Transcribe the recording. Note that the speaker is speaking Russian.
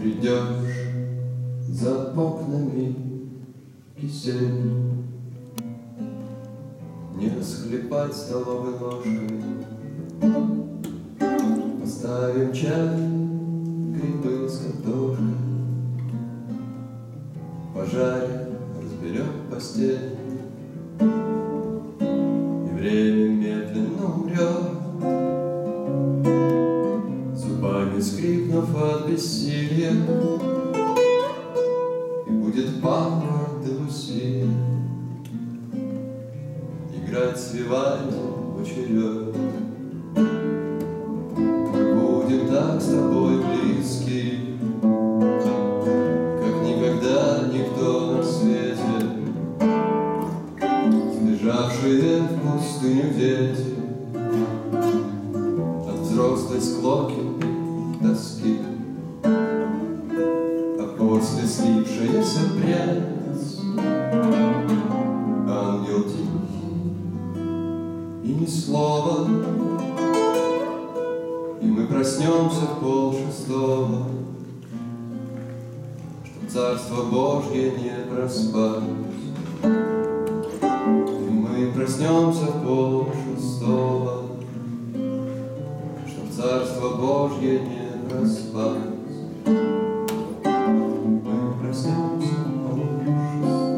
Придешь за окнами кисель, не расхлебать столовой ложкой. Поставим чай, грибы с картошкой, пожарим, разберем постель, и время медленно умрет, зубами скрипнув от бессилия, и будет память до усилия играть с Вивальди в очеред. Мы будем так с тобой близки, как никогда никто на свете. Сбежавшие в пустыню дети от взрослой склоки тоски, а после слипшаяся прядь ангел тихий и ни слова, и мы проснемся в 5:30, чтоб Царство Божье не проспать. И мы проснемся в 5:30, чтоб Царство Божье не проспать. Мы проснемся в 5:30.